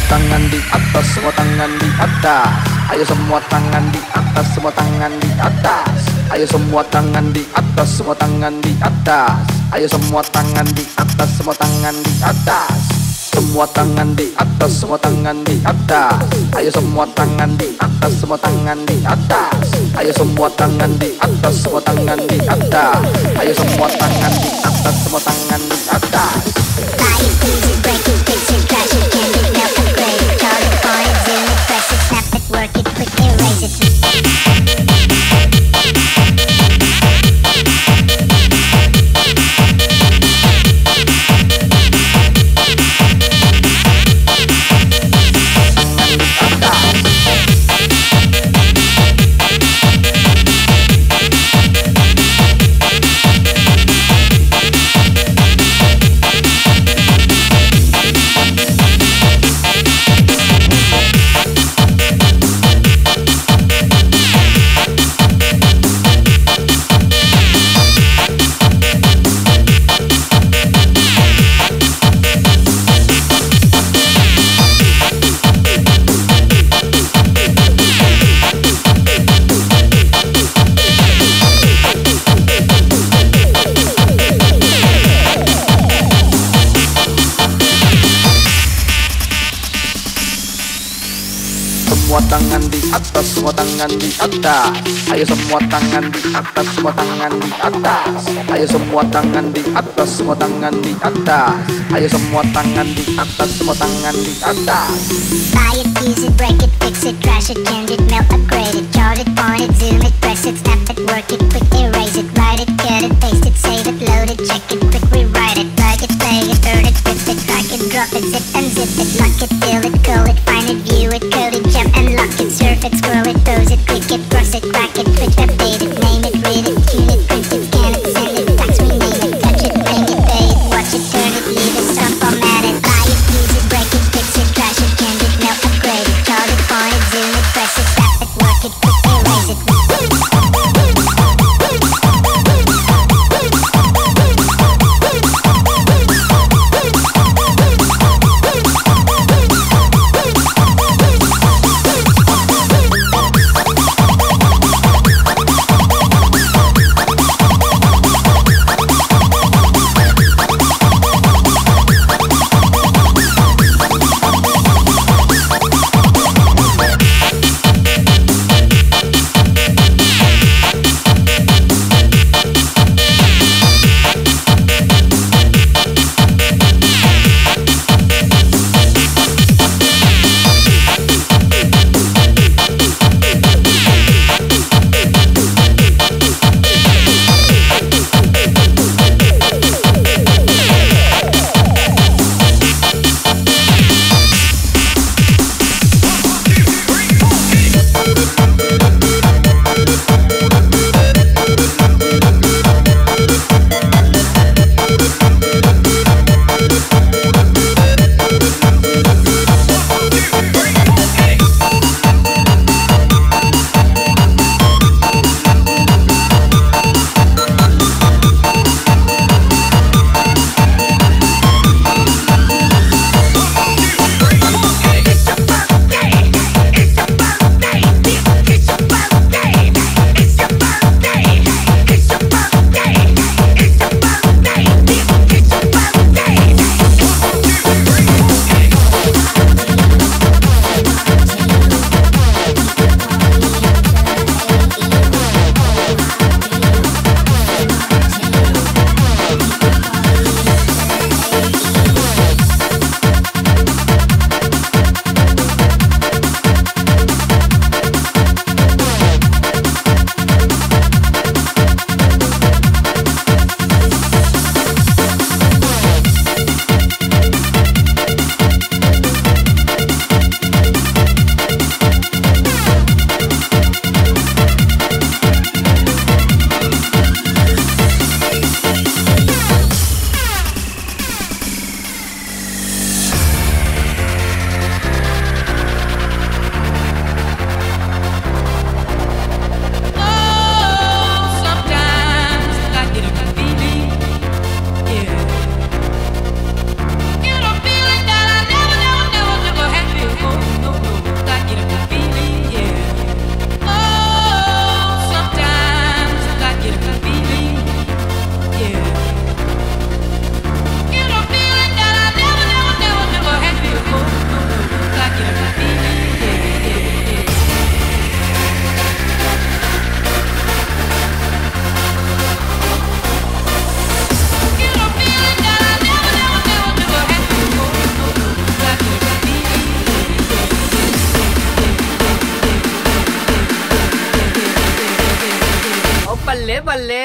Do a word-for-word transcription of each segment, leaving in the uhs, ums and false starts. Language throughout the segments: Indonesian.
tangan di atas, semua tangan di atas. Ayo semua tangan di atas, semua tangan di atas. Ayo semua tangan di atas, semua tangan di atas. Ayo semua tangan di atas, semua tangan di atas. Semua tangan di atas, semua tangan di atas. Ayo semua tangan di atas, semua tangan di atas. Ayo semua tangan di atas, semua tangan di atas. Ayo semua tangan di atas, semua tangan di atas. Buy it, use it, break it, fix it, crash it, change it, melt, upgrade it, charge it, point it, zoom it, press it, snap it, work it, quick erase it. Semua tangan di atas, semua tangan di atas. Ayo semua tangan di atas, semua tangan di atas. Ayo semua tangan di atas, semua tangan di atas. Ayo semua tangan di atas, semua tangan di atas. Buy it, use it, break it, fix it, crash it, change it, melt, upgrade it, chart it, point it, zoom it, press it, snap it, work it, quick erase it, write it, cut it, paste it, save it, load it, check it, quick rewrite it, plug it, play it, burn it, rip it, drag it, drop it, zip and zip it, lock it, fill it, call it, find it, view it, code it, jump and lock it, surf it, scroll it, pose it, click it, cross it, crack it, twitch, update it, name it, read it, tune it, print it, scan it, send it, fax, rename it, touch it, blame it, pay it, watch it, turn it, leave it, stop, format it, buy it, use it, break it, fix it, crash it, change it, melt, upgrade it, chart it, point it, zoom it, press it, snap it, work it, quick erase it. बल्ले बल्ले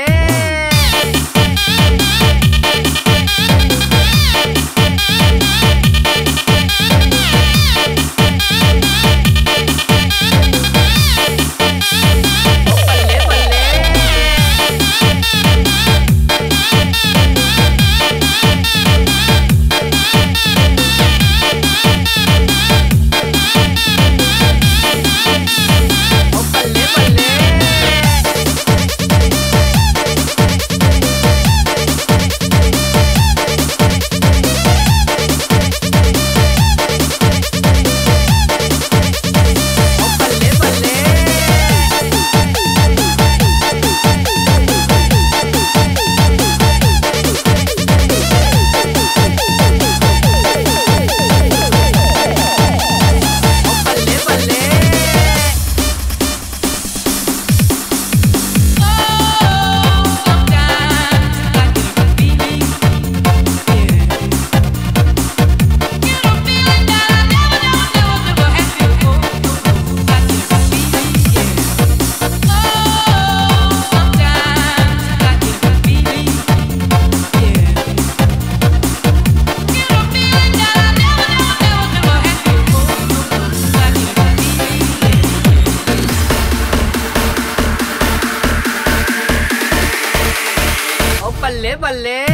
बल्ले बल्ले